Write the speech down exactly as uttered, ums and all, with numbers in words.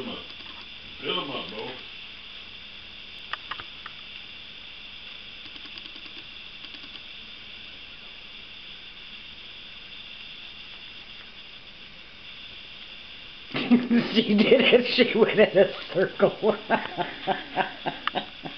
them up. Fill them up, bro. She did it. She went in a circle.